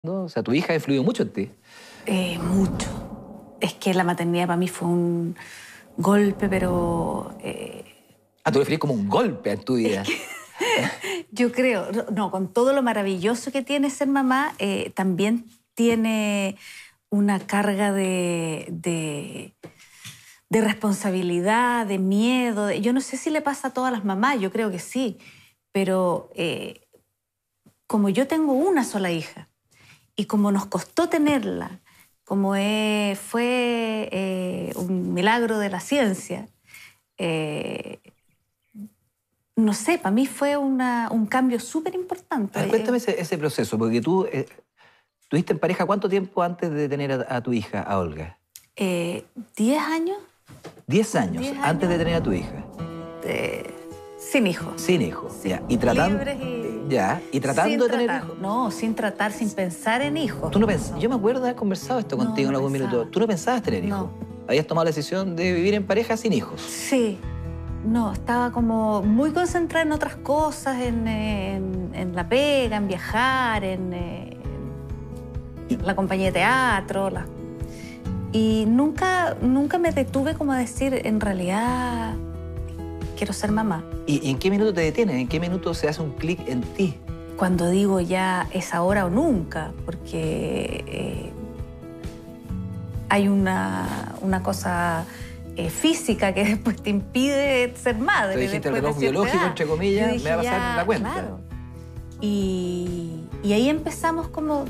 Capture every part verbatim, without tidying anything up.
¿no? O sea, tu hija ha influido mucho en ti. Eh, mucho. Es que la maternidad para mí fue un golpe, pero... Eh, ah, tú lo referís como un golpe en tu vida. Es que, yo creo, no, con todo lo maravilloso que tiene ser mamá, eh, también tiene una carga de, de, de responsabilidad, de miedo. De, yo no sé si le pasa a todas las mamás, yo creo que sí, pero eh, como yo tengo una sola hija y como nos costó tenerla, como eh, fue eh, un milagro de la ciencia, eh, no sé, para mí fue una, un cambio súper importante. Ver, cuéntame ese, ese proceso, porque tú eh, tuviste en pareja ¿cuánto tiempo antes de tener a, a tu hija, a Olga? Eh, ¿Diez años? Diez años, Diez antes años de tener a tu hija. Eh, sin hijo. Sin hijo, Sí. ya. Y tratando, Libres y... ya. Y tratando sin de tener tratar. hijos. No, sin tratar, sin pensar en hijos. Tú no pens... Yo me acuerdo de haber conversado esto No, contigo en no algún pensaba. minuto. Tú no pensabas tener hijos. No. Habías tomado la decisión de vivir en pareja sin hijos. Sí. No, estaba como muy concentrada en otras cosas, en, en, en la pega, en viajar, en, en la compañía de teatro. La... Y nunca, nunca me detuve como a decir, en realidad, quiero ser mamá. ¿Y, y en qué minuto te detienes? ¿En qué minuto se hace un clic en ti? Cuando digo ya es ahora o nunca, porque eh, hay una, una cosa... Eh, física que después te impide ser madre. Tú dijiste el reloj reloj biológico, entre comillas, dije, me va a pasar ya, la cuenta. Claro. Y, y ahí empezamos como...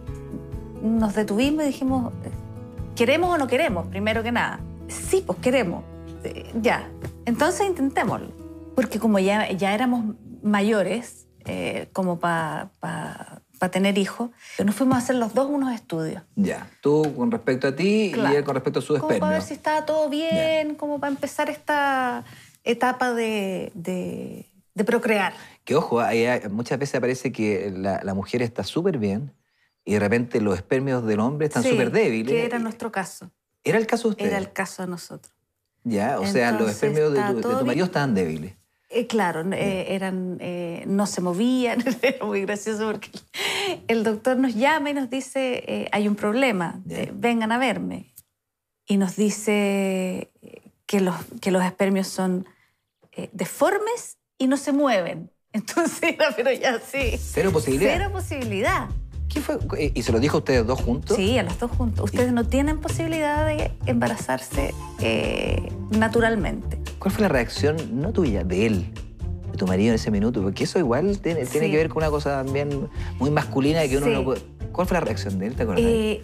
Nos detuvimos y dijimos, ¿queremos o no queremos? Primero que nada. Sí, pues queremos. Eh, ya. Entonces intentémoslo. Porque como ya, ya éramos mayores, eh, como para... Pa, para tener hijos, nos fuimos a hacer los dos unos estudios. Ya, tú con respecto a ti claro. y él con respecto a su espermio. Como para ver si estaba todo bien, ya. Como para empezar esta etapa de, de, de procrear. Que ojo, hay, muchas veces parece que la, la mujer está súper bien y de repente los espermios del hombre están súper sí, débiles. que era nuestro caso. ¿Era el caso de usted? Era el caso de nosotros. Ya, o Entonces, sea, los espermios de tu, de tu marido estaban débiles. Eh, claro, eh, eran, eh, no se movían, era muy gracioso porque el doctor nos llama y nos dice, eh, hay un problema, eh, vengan a verme. Y nos dice que los, que los espermios son eh, deformes y no se mueven. Entonces era, pero ya sí. Cero posibilidad. Cero posibilidad. ¿Qué fue? ¿Y se lo dijo a ustedes dos juntos? Sí, a los dos juntos. Ustedes ¿Y? no tienen posibilidad de embarazarse eh, naturalmente. ¿Cuál fue la reacción, no tuya, de él, de tu marido en ese minuto? Porque eso igual tiene, sí. tiene que ver con una cosa también muy masculina que uno sí. no puede... ¿Cuál fue la reacción de él? ¿Te acuerdas? Eh,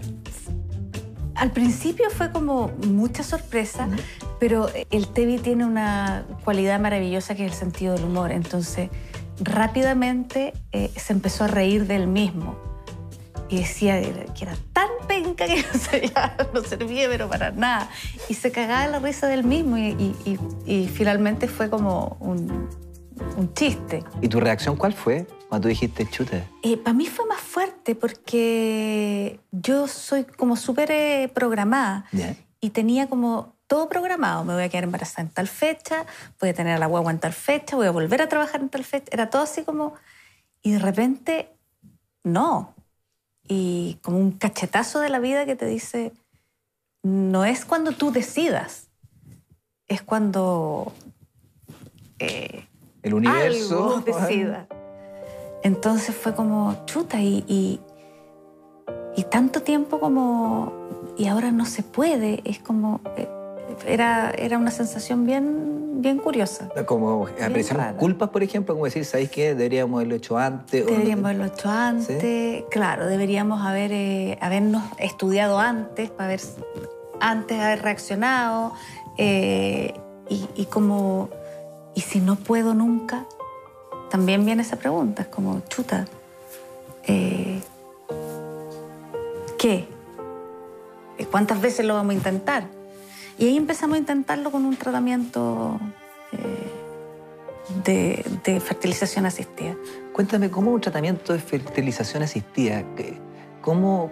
al principio fue como mucha sorpresa, ¿Mm? pero el Tevi tiene una cualidad maravillosa que es el sentido del humor. Entonces, rápidamente eh, se empezó a reír de él mismo. Y decía que era tan penca que no, sabía, no servía, pero para nada. Y se cagaba la risa del mismo y, y, y, y finalmente fue como un, un chiste. ¿Y tu reacción cuál fue cuando tú dijiste chuta? Eh, para mí fue más fuerte porque yo soy como súper eh, programada. ¿Yeah? Y tenía como todo programado. Me voy a quedar embarazada en tal fecha, voy a tener a la guagua en tal fecha, voy a volver a trabajar en tal fecha. Era todo así como... Y de repente, no. Y como un cachetazo de la vida que te dice, no es cuando tú decidas, es cuando eh, el universo algo decida. Entonces fue como chuta y, y, y tanto tiempo como y ahora no se puede, es como eh, era, era una sensación bien, bien curiosa. Como aparecieron culpas, por ejemplo, como decir, ¿sabéis qué? Deberíamos haberlo hecho antes. Deberíamos o no... haberlo hecho antes, ¿sí? Claro, deberíamos haber, eh, habernos estudiado antes, para haber, antes haber reaccionado, eh, y, y como, ¿y si no puedo nunca? También viene esa pregunta, es como, chuta, eh, ¿qué? ¿Cuántas veces lo vamos a intentar? Y ahí empezamos a intentarlo con un tratamiento eh, de, de fertilización asistida. Cuéntame, ¿cómo un tratamiento de fertilización asistida? ¿Cómo,